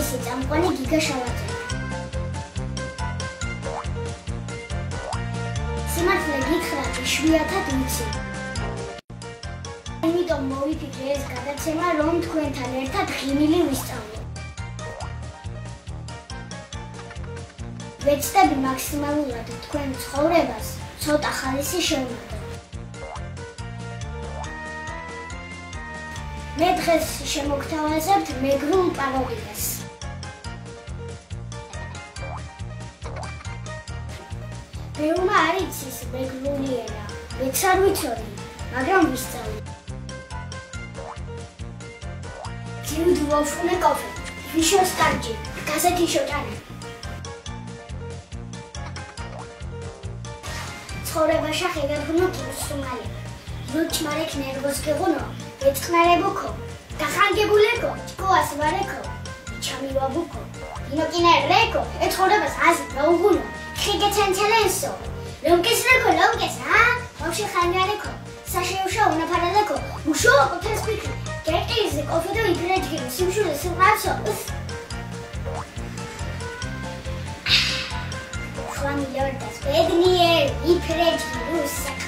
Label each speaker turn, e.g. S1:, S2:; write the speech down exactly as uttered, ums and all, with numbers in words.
S1: მისი წამყვანი გიგა შავაძე. სიმართლე გითხრათ, იშვიათად ვიცი. იმიტომ მოვიფიქრე ეს გადაცემა, რომ თქვენთან ერთად ღიმილი ვისწავლო. ვეცდები მაქსიმალურად თქვენ ცხოვრებას ცოტა ხალისი შევმატო. მე დღეს შემოგთავაზებთ მეგრულ პაროდიას. ბევრმა არ იცის მეგრული ენა, მეც არ ვიცოდი, მაგრამ ვისწავლე. Dziud wofune kofe, fisho starczy, gazety szoczane. ცხოვრებაში ხედავ კურსუმალი. როჩმარეკ ნერვოს გეღუნო, ეწყნარებუქო, გახანგებულეკო, ჭკუას ვარეკო, ჩამივაბუქო. ინოკინე რეკო, ეცხოვრებას აზი გაუგუნო, ხიგეცენცელენსო. რომკესრეკო, რომკეს, ა? ბავშვი ხანგარეკო, საშეუშა უნაფარადეკო, უშო ყოფეს ფიქრი. გეკიზე კოფე და იგრეჯგირო, სიმშულე სიმყარსო. One yard, that's big near, he prayed to